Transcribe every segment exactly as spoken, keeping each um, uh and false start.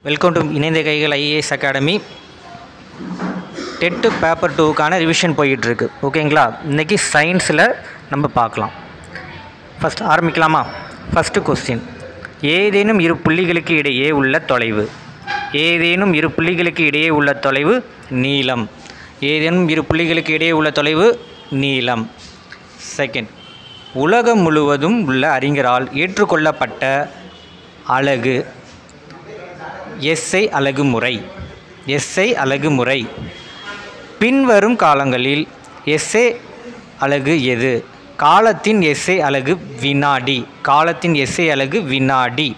Welcome to Inaindha Kaigal IAS academy. TET paper டூக்கான revision போயிட்டுருக்கு. ஓகேங்களா? இன்றைக்கி சயின்ஸில் நம்ம பார்க்கலாம். ஃபஸ்ட் ஆரம்பிக்கலாமா? ஃபஸ்ட்டு கொஸ்டின், ஏதேனும் இரு புள்ளிகளுக்கு இடையே உள்ள தொலைவு. ஏதேனும் இரு புள்ளிகளுக்கு இடையே உள்ள தொலைவு நீளம். ஏதேனும் இரு புள்ளிகளுக்கு இடையே உள்ள தொலைவு நீளம். செகண்ட், உலகம் முழுவதும் உள்ள அறிஞரால் ஏற்றுக்கொள்ளப்பட்ட அலகு எஸ்ஐ அலகு முறை. எஸ்ஐ அலகு முறை. பின்வரும் காலங்களில் எஸ்ஐ அலகு எது? காலத்தின் எஸ்ஐ அலகு வினாடி. காலத்தின் எஸ்ஐ அலகு வினாடி.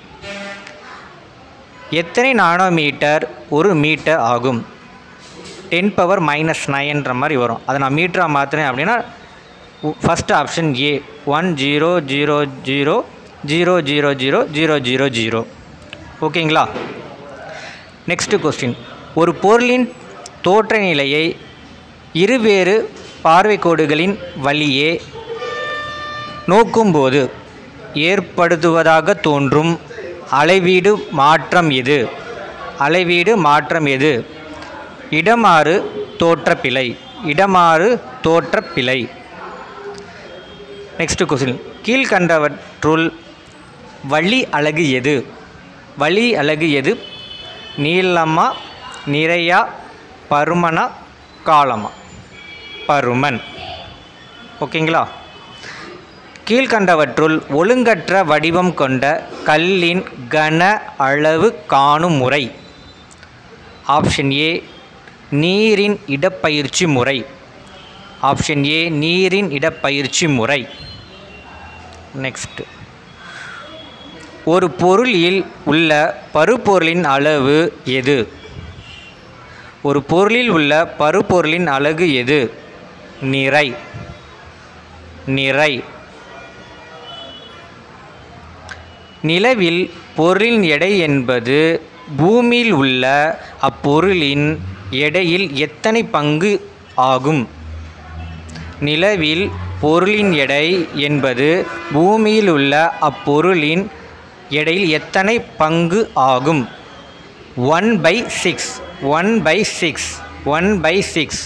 எத்தனை நானோமீட்டர் ஒரு மீட்டர் ஆகும்? டென் பவர் மைனஸ் நைன்ற மாதிரி வரும். அதை நான் மீட்டராக மாற்றுறேன் அப்படின்னா first option A one zero zero zero zero zero zero zero zero zero. ஓகேங்களா? நெக்ஸ்ட்டு கொஸ்டின், ஒரு பொருளின் தோற்ற நிலையை இருவேறு பார்வைக்கோடுகளின் வழியே நோக்கும்போது ஏற்படுத்துவதாக தோன்றும் அளவீடு மாற்றம் எது? அளவீடு மாற்றம் எது? இடமாறு தோற்றப்பிழை. இடமாறு தோற்றப்பிழை. நெக்ஸ்ட் கொஸ்டின், கீழ்கண்டவற்றுள் வழி அலகு எது? வழி அலகு எது? நீளமா, நிறையா, பருமனா, காலமா? பருமன். ஓகேங்களா? கீழ்கண்டவற்றுள் ஒழுங்கற்ற வடிவம் கொண்ட கல்லின் கன அளவு காணும் முறை. ஆப்ஷன் ஏ நீரின் இடப்பெயர்ச்சி முறை. ஆப்ஷன் ஏ நீரின் இடப்பெயர்ச்சி முறை. நெக்ஸ்ட், ஒரு பொருளில் உள்ள பருப்பொருளின் அளவு எது? ஒரு பொருளில் உள்ள பருப்பொருளின் அலகு எது? நிறை. நிறை. நிலவில் பொருளின் எடை என்பது பூமியில் உள்ள அப்பொருளின் எடையில் எத்தனை பங்கு ஆகும்? நிலவில் பொருளின் எடை என்பது பூமியில் உள்ள அப்பொருளின் எடையில் எத்தனை பங்கு ஆகும்? One by six. One by six. One by six.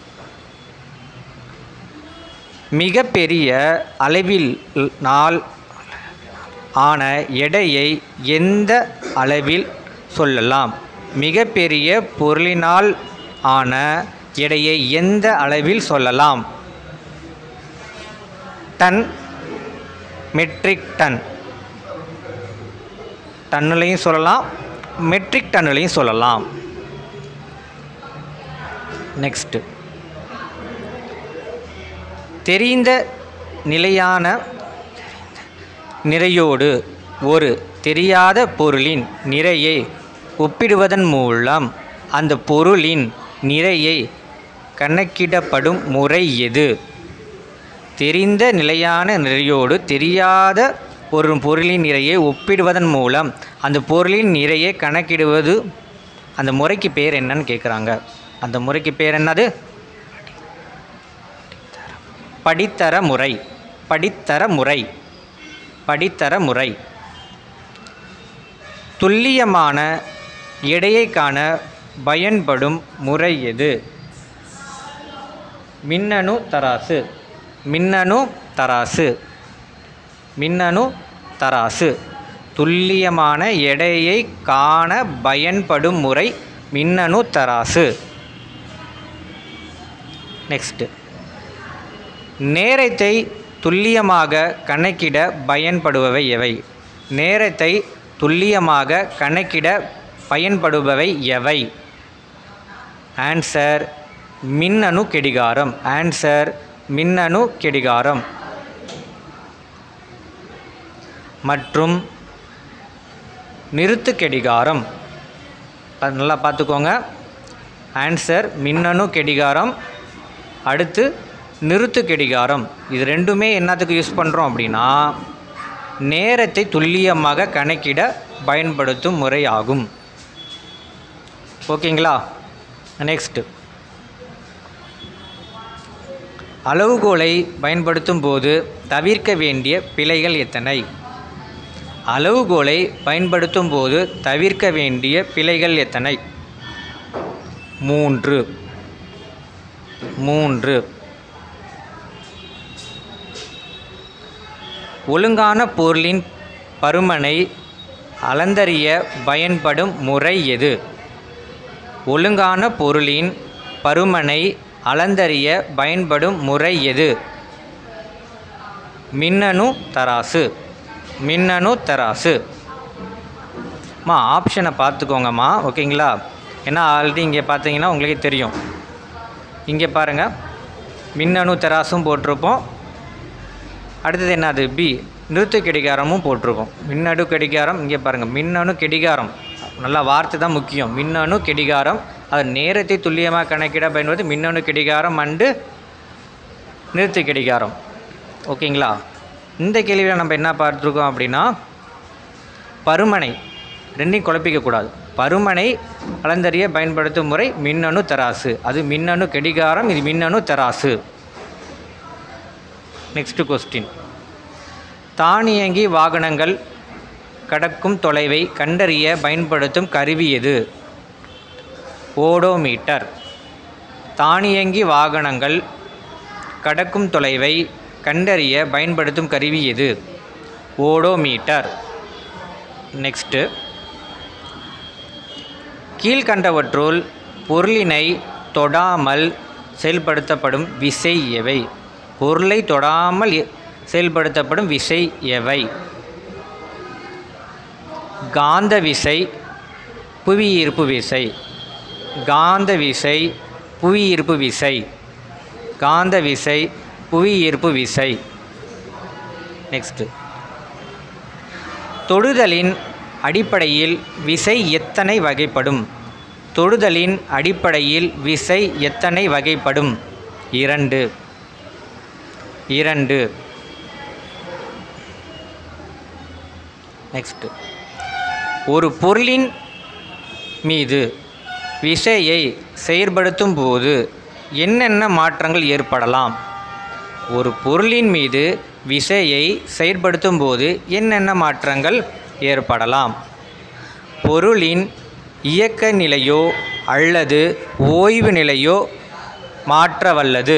மிகப்பெரிய அளவினால் ஆன எடையை எந்த அளவில் சொல்லலாம்? மிகப்பெரிய பொருளினால் ஆன எடையை எந்த அளவில் சொல்லலாம்? Ton, matric ton. டன்னுலையும் சொல்லலாம், மெட்ரிக் டன்னுலையும் சொல்லலாம். நெக்ஸ்ட்டு, தெரிந்த நிலையான நிறையோடு ஒரு தெரியாத பொருளின் நிறையை ஒப்பிடுவதன் மூலம் அந்த பொருளின் நிறையை கணக்கிடப்படும் முறை எது? தெரிந்த நிலையான நிறையோடு தெரியாத ஒரு பொருளின் நிறையை ஒப்பிடுவதன் மூலம் அந்த பொருளின் நிறையை கணக்கிடுவது, அந்த முறைக்கு பேர் என்னன்னு கேட்குறாங்க. அந்த முறைக்கு பேர் என்னது? படித்தர முறை. படித்தர முறை. படித்தர முறை. துல்லியமான எடையை காண பயன்படும் முறை எது? மின்னணு தராசு. மின்னணு தராசு. மின்னணு தராசு. துல்லியமான எடையை காண பயன்படும் முறை மின்னணு தராசு. நெக்ஸ்ட், நேரத்தை துல்லியமாக கணக்கிட பயன்படுபவை எவை? நேரத்தை துல்லியமாக கணக்கிட பயன்படுபவை எவை? ஆன்சர் மின்னணு கடிகாரம். ஆன்சர் மின்னணு கடிகாரம். மற்றும் நிறுத்து கடிகாரம். நல்லா பார்த்துக்கோங்க. ஆன்சர் மின்னணு கடிகாரம். அடுத்து நிறுத்து கடிகாரம். இது ரெண்டுமே என்னத்துக்கு யூஸ் பண்ணுறோம் அப்படின்னா நேரத்தை துல்லியமாக கணக்கிட பயன்படுத்தும் முறை ஆகும். ஓகேங்களா? நெக்ஸ்ட்டு, அளவுகோலை பயன்படுத்தும் போது தவிர்க்க வேண்டிய பிழைகள் எத்தனை? அளவுகோலை பயன்படுத்தும் போது தவிர்க்க வேண்டிய பிழைகள் எத்தனை? மூன்று. மூன்று. ஒழுங்கான பொருளின் பருமனை அளந்தறிய பயன்படும் முறை எது? ஒழுங்கான பொருளின் பருமனை அளந்தறிய பயன்படும் முறை எது? மின்னணு தராசு. மின்னணு தராசு. மா ஆப்ஷனை பார்த்துக்கோங்கம்மா, ஓகேங்களா? ஏன்னா ஆல்ரெடி இங்கே பார்த்தீங்கன்னா உங்களுக்கே தெரியும். இங்கே பாருங்கள், மின்னணு தராசும் போட்டிருப்போம். அடுத்தது என்னது? பி, நிறுத்து கடிகாரமும் போட்டிருக்கோம். மின்னணு கடிகாரம், இங்கே பாருங்கள், மின்னணு கடிகாரம். நல்லா வார்த்தை தான் முக்கியம். மின்னணு கடிகாரம், அது நேரத்தை துல்லியமாக கணக்கிட பயன்படுது மின்னணு கடிகாரம் அண்டு நிறுத்து கடிகாரம், ஓகேங்களா? இந்த கேள்வியில் நம்ம என்ன பார்த்துருக்கோம் அப்படின்னா, பருமனை ரெண்டையும் குழப்பிக்கக்கூடாது. பருமனை அளந்தறிய பயன்படுத்தும் முறை மின்னணு தராசு. அது மின்னணு கடிகாரம், இது மின்னணு தராசு. Next question. தானியங்கி வாகனங்கள் கடக்கும் தொலைவை கண்டறிய பயன்படுத்தும் கருவி எது? ஓடோமீட்டர். தானியங்கி வாகனங்கள் கடக்கும் தொலைவை கண்டறிய பயன்படுத்தும் கருவி எது? ஓடோமீட்டர். நெக்ஸ்ட்டு. கீழ்கண்டவற்றுள் பொருளினை தொடாமல் செயல்படுத்தப்படும் விசை எவை? பொருளை தொடாமல் செயல்படுத்தப்படும் விசை எவை? காந்த விசை, புவியீர்ப்பு விசை. காந்த விசை, புவியீர்ப்பு விசை. காந்த விசை, புவியீர்ப்பு விசை. நெக்ஸ்ட். தொடுதலின் அடிப்படையில் விசை எத்தனை வகைப்படும்? தொடுதலின் அடிப்படையில் விசை எத்தனை வகைப்படும்? இரண்டு. இரண்டு. நெக்ஸ்ட். ஒரு பொருளின் மீது விசையை செயற்படுத்தும் போது என்னென்ன மாற்றங்கள் ஏற்படலாம்? ஒரு பொருளின் மீது விசையை செயற்படுத்தும் போது என்னென்ன மாற்றங்கள் ஏற்படலாம்? பொருளின் இயக்க நிலையோ அல்லது ஓய்வு நிலையோ மாற்றவல்லது.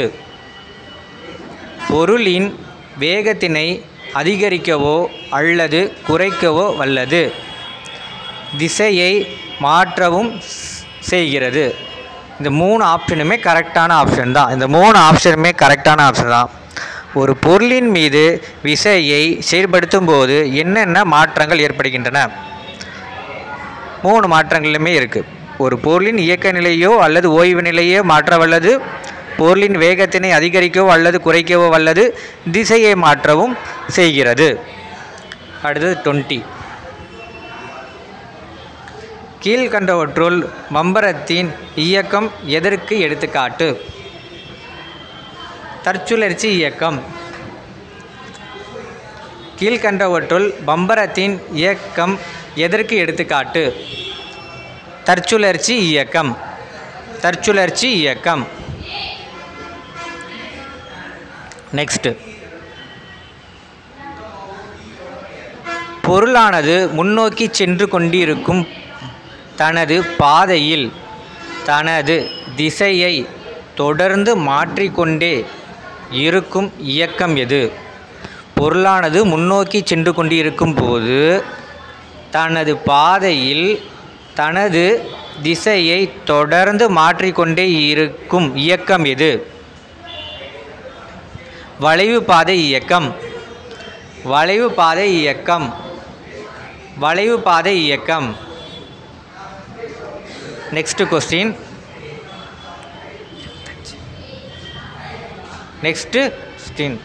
பொருளின் வேகத்தினை அதிகரிக்கவோ அல்லது குறைக்கவோ வல்லது. திசையை மாற்றவும் செய்கிறது. இந்த மூணு ஆப்ஷனுமே கரெக்டான ஆப்ஷன் தான். இந்த மூணு ஆப்ஷனுமே கரெக்டான ஆப்ஷன் தான். ஒரு பொருளின் மீது விசையை செயல்படுத்தும் போது என்னென்ன மாற்றங்கள் ஏற்படுகின்றன? மூணு மாற்றங்களுமே இருக்குது. ஒரு பொருளின் இயக்க நிலையோ அல்லது ஓய்வு நிலையோ மாற்ற வல்லது. பொருளின் வேகத்தினை அதிகரிக்கவோ அல்லது குறைக்கவோ வல்லது. திசையை மாற்றவும் செய்கிறது. அடுத்தது டுவெண்ட்டி. கீழ்கண்டவற்றுள் பம்பரத்தின் இயக்கம் எதற்கு எடுத்துக்காட்டு? தற்சுழற்சி இயக்கம். கீழ்கண்டவற்றுள் பம்பரத்தின் இயக்கம் எதற்கு எடுத்துக்காட்டு? தற்சுழற்சி இயக்கம். தற்சுழற்சி இயக்கம். நெக்ஸ்ட். பொருளானது முன்னோக்கி சென்று கொண்டிருக்கும் தனது பாதையில் தனது திசையை தொடர்ந்து மாற்றிக்கொண்டே இருக்கும் இயக்கம் எது? பொருளானது முன்னோக்கி சென்று கொண்டிருக்கும் போது தனது பாதையில் தனது திசையை தொடர்ந்து மாற்றிக்கொண்டே இருக்கும் இயக்கம் எது? வளைவு பாதை இயக்கம். வளைவு பாதை இயக்கம். வளைவு பாதை இயக்கம். Next question. Next question.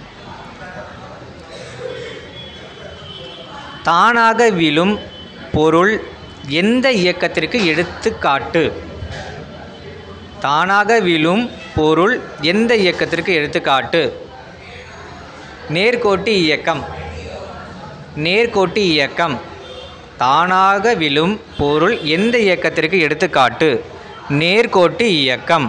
தானாக விழும் பொருள் எந்த இயக்கத்திற்கு எடுத்துக்காட்டு? தானாக விழும் பொருள் எந்த இயக்கத்திற்கு எடுத்துக்காட்டு? நேர்கோட்டு இயக்கம். நேர்கோட்டு இயக்கம். தானாக விழும் பொருள் எந்த இயக்கத்திற்கு எடுத்துக்காட்டு? நேர்கோட்டு இயக்கம்.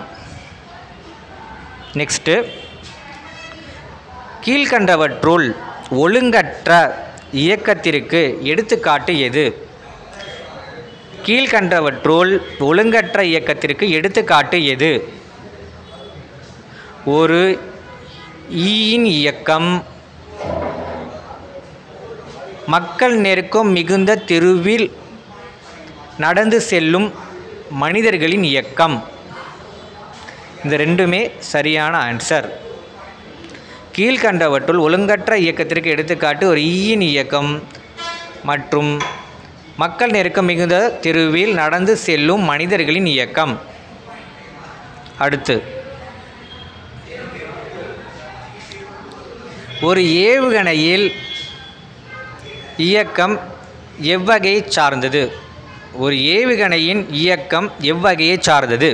நெக்ஸ்ட்டு. கீழ்கண்டவற்றுள் ஒழுங்கற்ற இயக்கத்திற்கு எடுத்துக்காட்டு எது? கீழ்கண்டவற்றுள் ஒழுங்கற்ற இயக்கத்திற்கு எடுத்துக்காட்டு எது? ஒரு ஈயின் இயக்கம், மக்கள் நெருக்கம் மிகுந்த தெருவில் நடந்து செல்லும் மனிதர்களின் இயக்கம். இந்த ரெண்டுமே சரியான ஆன்சர். கீழ்கண்டவற்றுள் ஒழுங்கற்ற இயக்கத்திற்கு எடுத்துக்காட்டு ஒரு ஈயின் இயக்கம் மற்றும் மக்கள் நெருக்கம் மிகுந்த தெருவில் நடந்து செல்லும் மனிதர்களின் இயக்கம். அடுத்து, ஒரு ஏவுகணையில் இயக்கம் எவ்வகையை சார்ந்தது? ஒரு ஏவுகணையின் இயக்கம் எவ்வகையை சார்ந்தது?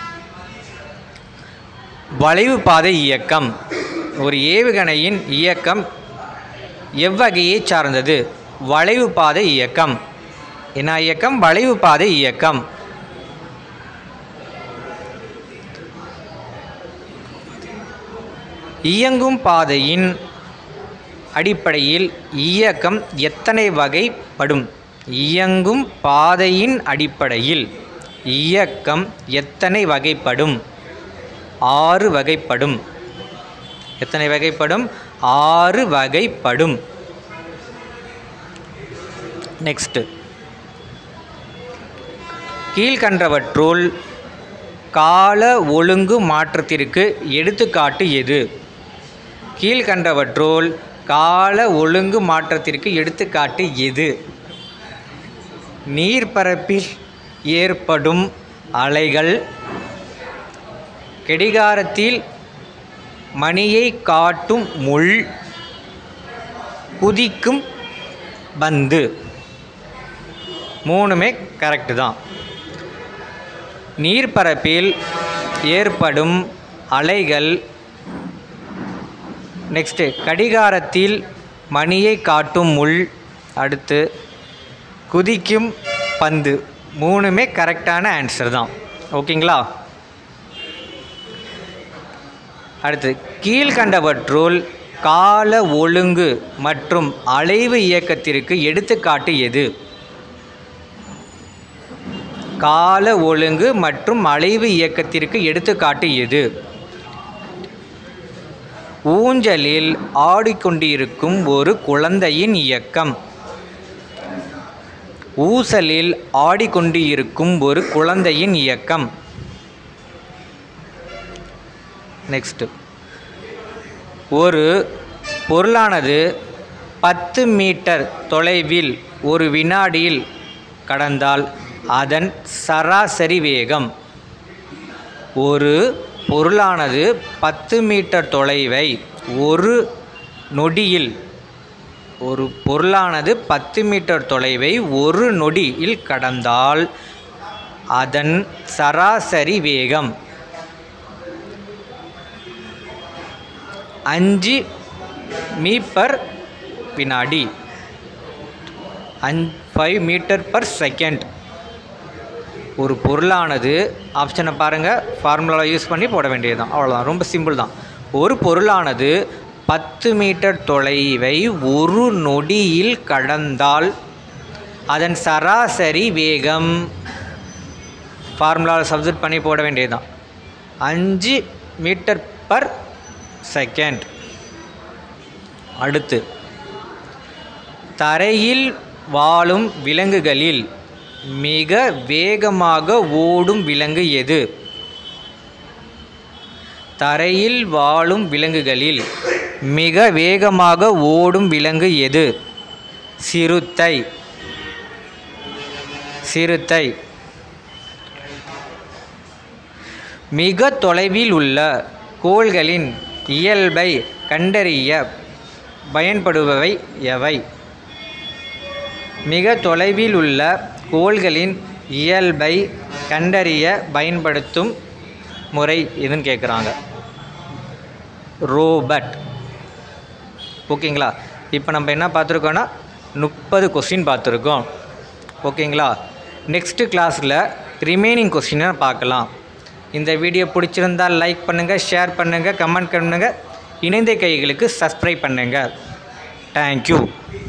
வளைவு பாதை இயக்கம். ஒரு ஏவுகணையின் இயக்கம் எவ்வகையை சார்ந்தது? வளைவு பாதை இயக்கம். என்ன இயக்கம்? வளைவு பாதை இயக்கம். இயங்கும் பாதையின் அடிப்படையில் இயக்கம் எத்தனை வகைப்படும்? இயங்கும் பாதையின் அடிப்படையில் இயக்கம் எத்தனை வகைப்படும்? ஆறு வகைப்படும். எத்தனை வகைப்படும்? ஆறு வகைப்படும். நெக்ஸ்ட், கீழ்கண்டவற்றுள் கால ஒழுங்கு மாற்றத்திற்கு எடுத்துக்காட்டு எது? கீழ்கண்டவற்றுள் கால ஒழுங்கு மாற்றத்திற்கு எடுத்துக்காட்டு எது? நீர்ப்பரப்பில் ஏற்படும் அலைகள், கடிகாரத்தில் மணியை காட்டும் முள், குதிக்கும் பந்து. மூணுமே கரெக்டு தான். நீர்ப்பரப்பில் ஏற்படும் அலைகள், நெக்ஸ்ட்டு கடிகாரத்தில் மணியை காட்டும் முள், அடுத்து குதிக்கும் பந்து. மூணுமே கரெக்டான ஆன்சர் தான். ஓகேங்களா? அடுத்து, கீழ்கண்டவற்றுள் கால ஒழுங்கு மற்றும் அலைவு இயக்கத்திற்கு எடுத்துக்காட்டு எது? கால ஒழுங்கு மற்றும் அலைவு இயக்கத்திற்கு எடுத்துக்காட்டு எது? ஊஞ்சலில் ஆடிக்கொண்டிருக்கும் ஒரு குழந்தையின் இயக்கம். ஊசலில் ஆடிக்கொண்டிருக்கும் ஒரு குழந்தையின் இயக்கம். நெக்ஸ்ட், ஒரு பொருளானது பத்து மீட்டர் தொலைவில் ஒரு வினாடியில் கடந்தால் அதன் சராசரி வேகம். ஒரு பொருளானது பத்து மீட்டர் தொலைவை ஒரு நொடியில் ஒரு பொருளானது பத்து மீட்டர் தொலைவை ஒரு நொடியில் கடந்தால் அதன் சராசரி வேகம் அஞ்சு மீ பர் வினாடி. அஞ் ஃபைவ் மீட்டர் பர் செகண்ட். ஒரு பொருளானது, ஆப்ஷனை பாருங்கள், ஃபார்முலாவை யூஸ் பண்ணி போட வேண்டியது தான், அவ்வளோதான். ரொம்ப சிம்பிள் தான். ஒரு பொருளானது பத்து மீட்டர் தொலைவை ஒரு நொடியில் கடந்தால் அதன் சராசரி வேகம், ஃபார்முலாவை சப்ஸ்டிட்யூட் பண்ணி போட வேண்டியது தான், அஞ்சு மீட்டர் பர் செகண்ட். அடுத்து, தரையில் வாழும் விலங்குகளில் மிக வேகமாக ஓடும் விலங்கு எது? தரையில் வாழும் விலங்குகளில் மிக வேகமாக ஓடும் விலங்கு எது? சிறுத்தை. சிறுத்தை. மிக தொலைவில் உள்ள கோள்களின் இயல்பை கண்டறிய பயன்படுபவை எவை? மிக தொலைவில் உள்ள கோள்களின் இயல்பை கண்டறிய பயன்படுத்தும் முறை எதுன்னு கேட்குறாங்க. ரோபட். ஓகேங்களா? இப்போ நம்ம என்ன பார்த்துருக்கோன்னா முப்பது கொஸ்டின் பார்த்துருக்கோம். ஓகேங்களா? நெக்ஸ்ட்டு கிளாஸில் ரிமைனிங் கொஸ்டினை பார்க்கலாம். இந்த வீடியோ பிடிச்சிருந்தால் லைக் பண்ணுங்கள், ஷேர் பண்ணுங்கள், கமெண்ட் பண்ணுங்கள். இணைந்த கைகளுக்கு சப்ஸ்கிரைப் பண்ணுங்கள். தேங்க்யூ.